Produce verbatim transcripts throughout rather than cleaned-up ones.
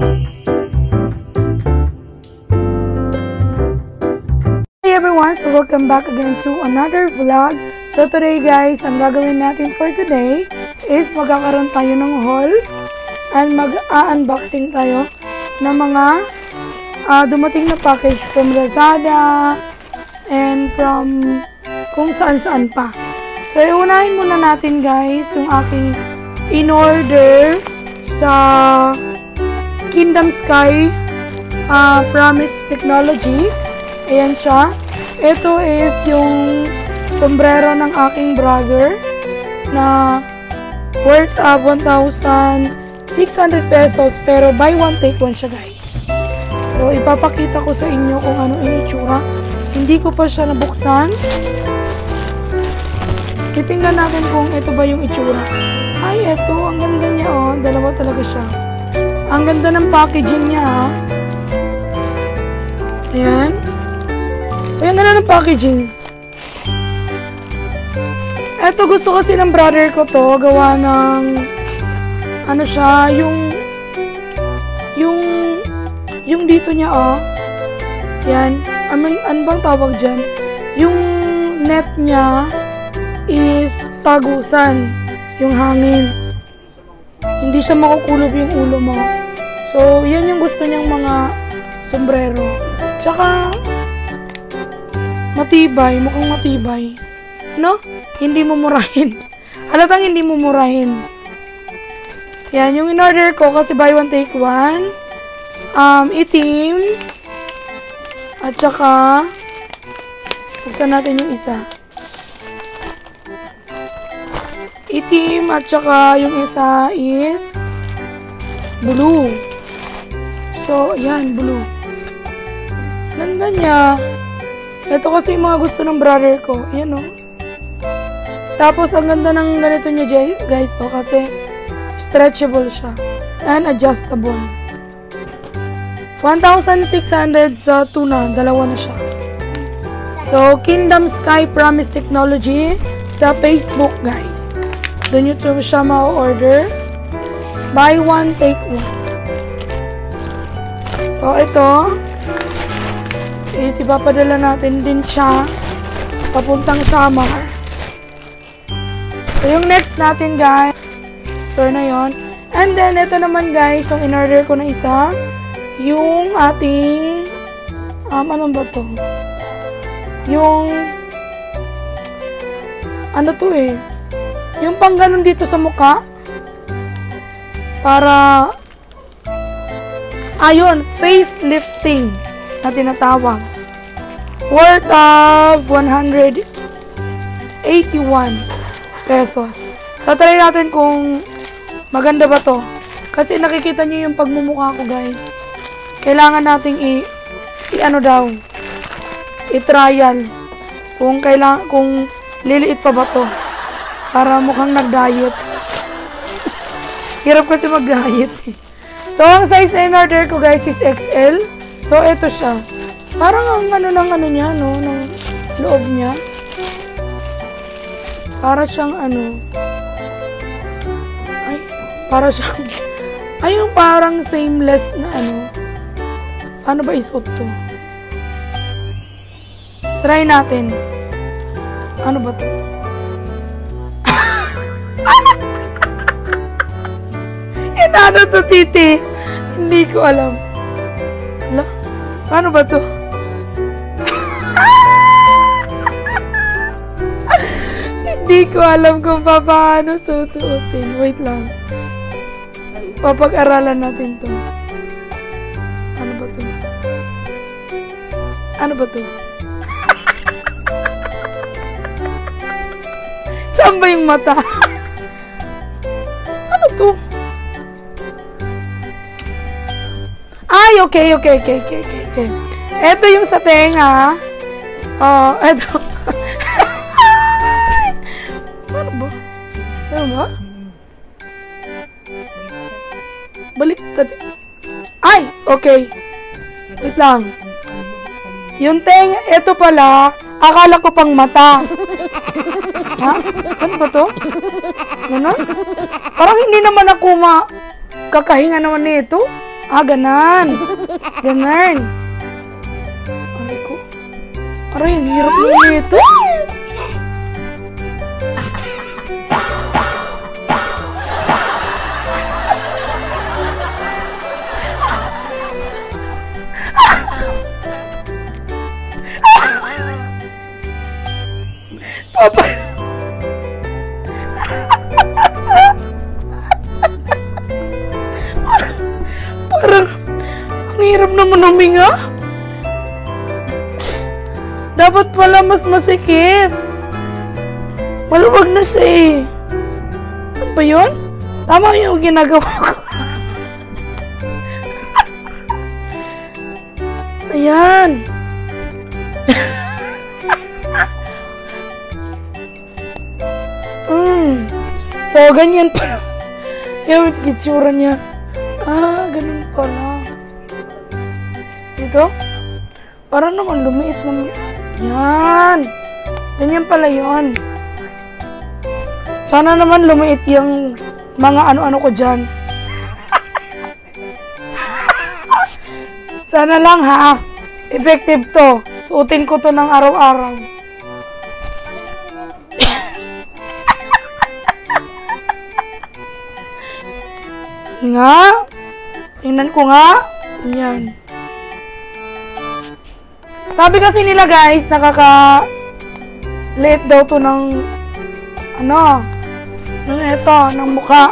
Hey everyone! So welcome back again to another vlog. So today guys, ang gagawin natin for today is magkakaroon tayo ng haul and mag-unboxing tayo ng mga uh, dumating na package from Lazada and from kung saan-saan pa. So iunahin muna natin guys yung aking in-order sa Kingdom Sky uh, Promise Technology. Ayan siya. Ito is yung sombrero ng aking brother na worth of one thousand six hundred pesos pero buy one take one siya guys. So ipapakita ko sa inyo kung ano yung itsura. Hindi ko pa siya nabuksan. Titingnan natin kung ito ba yung itsura. Ay, ito. Ang ganda niya, oh. Dalawa talaga siya. Ang ganda ng packaging niya, ha. Ayan. Ayan, ganda ng packaging. Ito, gusto kasi ng brother ko to. Gawa ng, ano siya, yung, yung, yung dito niya, oh. Ayan. Ano, ano bang tawag dyan? Yung net niya is tagusan yung hangin. Hindi siya makukulob yung ulo mo. So, yan yung gusto niyang mga sombrero. Tsaka, matibay. Mukhang matibay. No? Hindi mumurahin. Halatang hindi mumurahin. Yan, yung in-order ko kasi buy one take one. Um, itim. At tsaka, buksan natin yung isa. Itim at saka yung isa is blue. So, yan, blue. Ganda niya. Ito kasi yung mga gusto ng brother ko. Yan, oh. Tapos, ang ganda ng ganito niya, guys, oh, kasi stretchable siya. And adjustable. one thousand six hundred sa tuna. Dalawa na siya. So, Kingdom Sky Promise Technology sa Facebook, guys. Doon nyo siya ma-order. Buy one, take one. So, ito. Is ipapadala natin din siya papuntang Samar. So, yung next natin, guys. Store na yon. And then, ito naman, guys. Yung in-order ko na isa. Yung ating um, anong ba to? Yung ano to eh? Yung pang ganun dito sa mukha. Para ayun, facelifting na tinatawag. Worth of one hundred eighty-one pesos. Tatry natin kung maganda ba to. Kasi nakikita nyo yung pagmumukha ko guys. Kailangan nating i, i ano daw, i-trial. Kung kailangan, kung liliit pa ba to. Para mukhang nag-diet. Hirap kasi mag-diet eh. So, ang size na in-order ko guys is X L. So, ito siya. Parang ang ano ng ano niya, no? Ng loob niya. Para siyang ano. Ay, para siyang ay, yung parang seamless na ano. Paano ba isuot to? Try natin. Ano ba to? Ano to, titi? Hindi ko alam. Hala? Paano ba to? Hindi ko alam kung paano susuotin. Wait lang. Papag-aralan natin to. Ano ba to? Ano ba to? Saan ba yung mata? Ano to? Ay, okay, okay, okay, okay, okay. Ito yung sa tenga. Oh, ito. Ano ba? Ano ba? Baliktad. Ay, okay. Wait lang. Yung tenga, ito pala, akala ko pang mata. Ha? Ano ba to? Ano? Parang hindi naman ako ma... Kakahinga naman nito. Ah, ganan. Ganan. Aray ko. Aray, ang hirap mo ito. Papa. Parang ang hirap naman huminga. Dapat pala mas masikip. Maluwag na siya eh. Ano ba yun? Tama yung ginagawa ko. Ayan. Mm. So, ganyan pa. Yung itsura niya. Ah, ganun pala. Ito? Parang naman lumiit naman. Yan. Ganyan pala yun. Sana naman lumiit yung mga ano-ano ko dyan. Sana lang ha. Effective to. Suotin ko to ng araw-araw. Nga. Tingnan ko nga. Yan. Sabi kasi nila guys, nakaka late daw to ng ano, ng eto, ng mukha.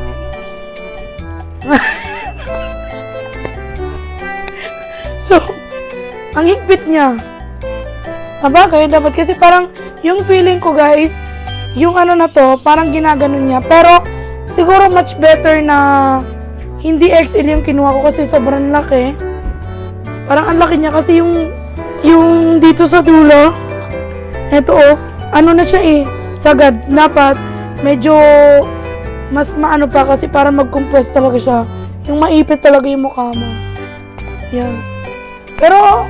So, ang higpit niya. Aba, kaya dapat kasi parang yung feeling ko guys, yung ano na to, parang ginaganon niya. Pero, siguro much better na hindi X L yung kinuha ko kasi sobrang laki. Parang ang laki niya kasi yung yung dito sa dulo. Ito oh, ano na siya eh, sagad. Dapat medyo mas maano pa kasi para mag-compress talaga siya. Yung maipit talaga yung mukha mo. Yan. Pero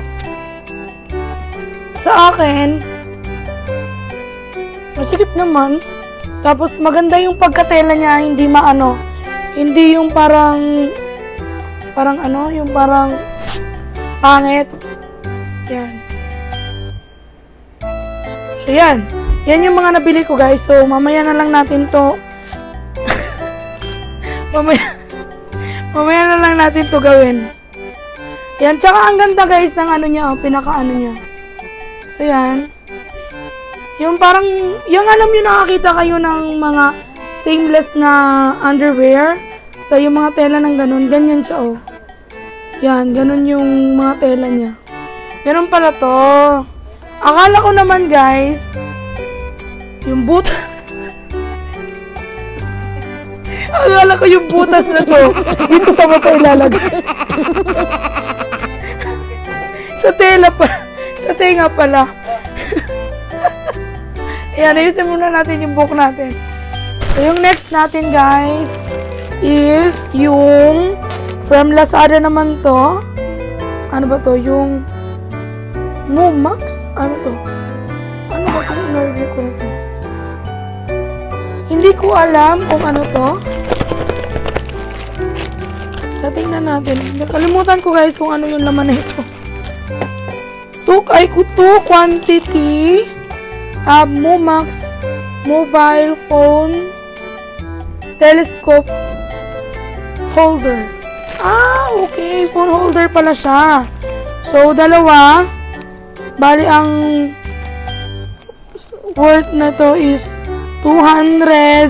sa akin masikip naman. Tapos maganda yung pagkatela niya, hindi maano. Hindi yung parang parang ano, yung parang pangit. Yan. So yan. Yan yung mga nabili ko guys. So mamaya na lang natin to mamaya mamaya na lang natin to gawin. Yan. Tsaka ang ganda guys ng ano niya, oh, pinaka ano niya. So yan. Yung parang, yung alam nyo nakakita kayo ng mga seamless na underwear. So, yung mga tela ng ganun, ganyan siya, oh. Yan, ganun yung mga tela niya. Ganun pala to. Akala ko naman, guys, yung butas. Akala ko yung butas na to. Dito sa mata ilalagay. Sa tela pa. Sa tenga pala. Ayan, ayusin muna natin yung book natin. So, yung next natin, guys, is yung from Lazada naman to. Ano ba to? Yung Momax? Ano to? Ano ba to? In-order ko na to. Hindi ko alam kung ano to. So, tingnan natin. Nakalimutan ko, guys, kung ano yung laman na ito. Two, ay, two quantity. Uh, Momax mobile phone telescope holder. Ah, okay. Phone holder pala siya. So, dalawa. Bali, ang worth na to is two hundred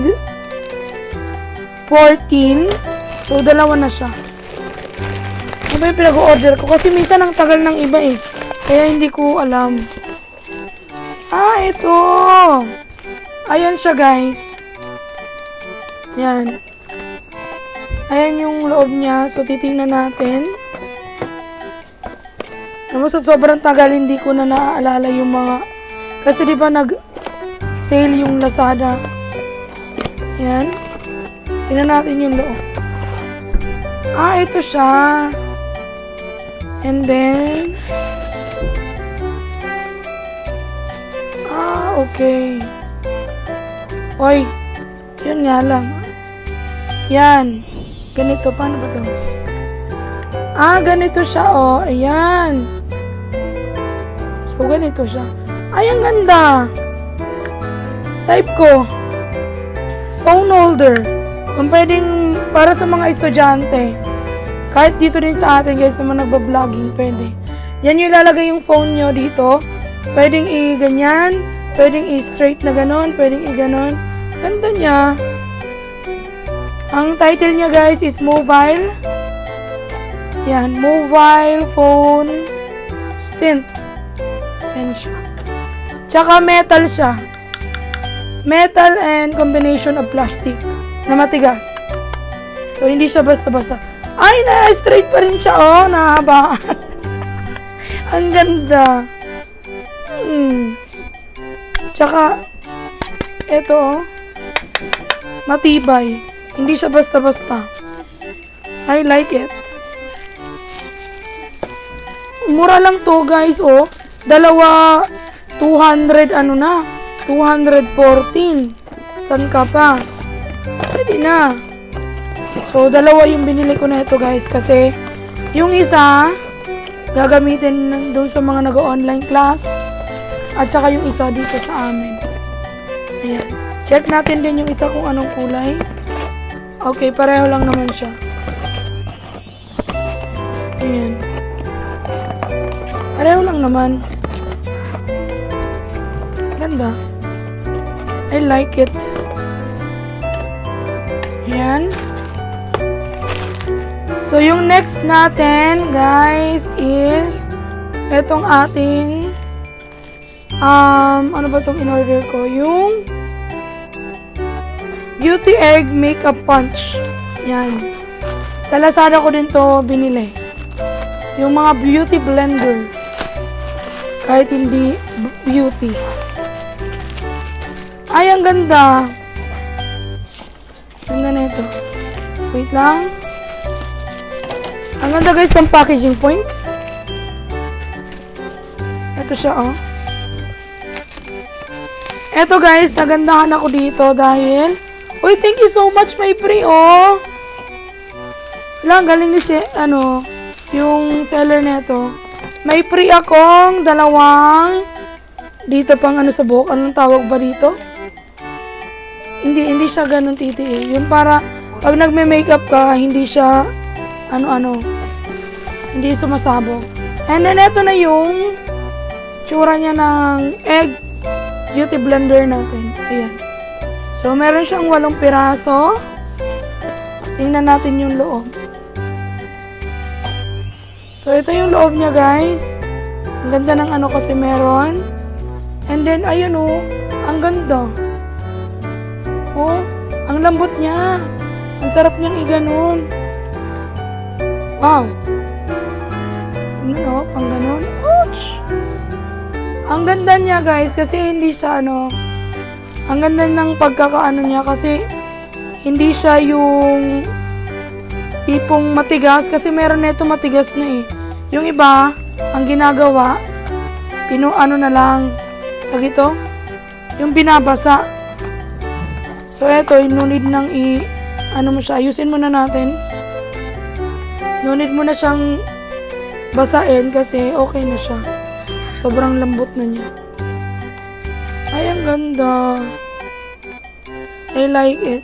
fourteen. So, dalawa na siya. Ano ba yung pinag-order ko? Kasi minsan ang tagal ng iba eh. Kaya hindi ko alam. Ah, ito. Ayan siya, guys. Yan. Ayan yung loob niya. So, titingnan natin. Naman sa sobrang tagal, hindi ko na naaalala yung mga... Kasi di ba nag-sale yung Lazada. Yan. Tingnan natin yung loob. Ah, ito siya. And then... Okay. Oy. Yun nga lang. Yan. Ganito. Paano ba ito? Ah, ganito siya, oh. Ayan. So, ganito siya. Ay, ang ganda. Type ko. Phone holder. Kung pwedeng para sa mga estudyante. Kahit dito din sa atin, guys, naman nagba-vlogging, pwede. Yan yung ilalagay yung phone nyo dito. Pwedeng i-ganyan. Pwedeng i-straight na ganon. Pwedeng i-ganon. Ganda niya. Ang title niya, guys, is mobile. Yan, mobile phone stand. Yan siya. Tsaka metal siya. Metal and combination of plastic na matigas. So, hindi siya basta-basta. Ay, na-straight pa rin siya. Oh, nahaba. Ang ganda. Hmm. Tsaka, eto, oh. Matibay. Hindi siya basta-basta. I like it. Mura lang to, guys, oh. Dalawa, two hundred, ano na, two hundred fourteen. San ka pa? Pwede na. So, dalawa yung binili ko na ito, guys, kasi yung isa, gagamitin doon sa mga nag-online class, at saka yung isa dito sa amin. Ayan. Check natin din yung isa kung anong kulay. Okay, pareho lang naman siya. Ayan. Pareho lang naman. Ganda. I like it. Ayan. So, yung next natin, guys, is itong ating um, ano ba itong in-order ko? Yung Beauty Egg Makeup Punch. Yan. Sa Lazada ko din to binili. Yung mga beauty blender. Kahit hindi beauty. Ay, ang ganda. Ganda na ito. Wait lang. Ang ganda, guys, ng packaging point. Ito siya, oh. Ito, guys, nagandahan ako dito dahil uy, thank you so much, my pre, oh. Lang, galing ni si, ano, yung seller nito. May free akong dalawang dito pang ano sa buhok. Anong tawag ba dito? Hindi, hindi siya ganun titi eh. Yung para, pag nagme-makeup ka, hindi siya, ano-ano, hindi sumasabog. And then, ito na yung tsura niya ng egg beauty blender natin. Ayan. So, meron siyang walong piraso. Tingnan natin yung loob. So, ito yung loob niya, guys. Ang ganda ng ano kasi meron. And then, ayun oh, ang ganda. Oh, ang lambot niya. Ang sarap niyang i-ganon. Wow. Ano oh, pang ganon. Ouch! Ang ganda niya, guys, kasi hindi siya, ano, ang ganda ng pagkakaano niya kasi hindi siya yung tipong matigas kasi meron na ito matigas na eh. Yung iba, ang ginagawa, pino ano na lang, tag ito, yung binabasa. So, eto, no need nang i, ano mo siya, ayusin muna natin. No need mo na siyang basain kasi okay na siya. Sobrang lambot na niya. Ay, ang ganda. I like it.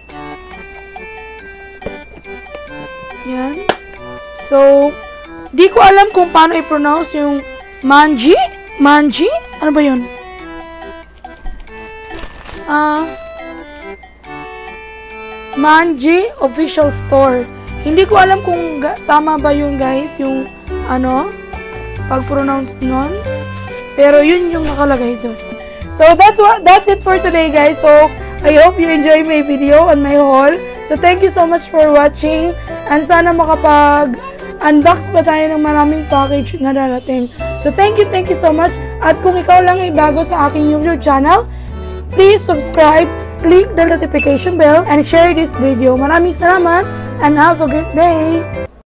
Yan. So, di ko alam kung paano i-pronounce yung Manji? Manji? Ano ba yun? Ah, uh, Manji Official Store. Hindi ko alam kung tama ba yun, guys, yung ano, pag-pronounce nun. Pero yun yung nakalagay doon. So, that's what that's it for today, guys. So, I hope you enjoy my video and my haul. So, thank you so much for watching. And sana makapag-unbox pa tayo ng maraming package na darating. So, thank you, thank you so much. At kung ikaw lang ay bago sa aking YouTube channel, please subscribe, click the notification bell, and share this video. Maraming salamat and have a good day!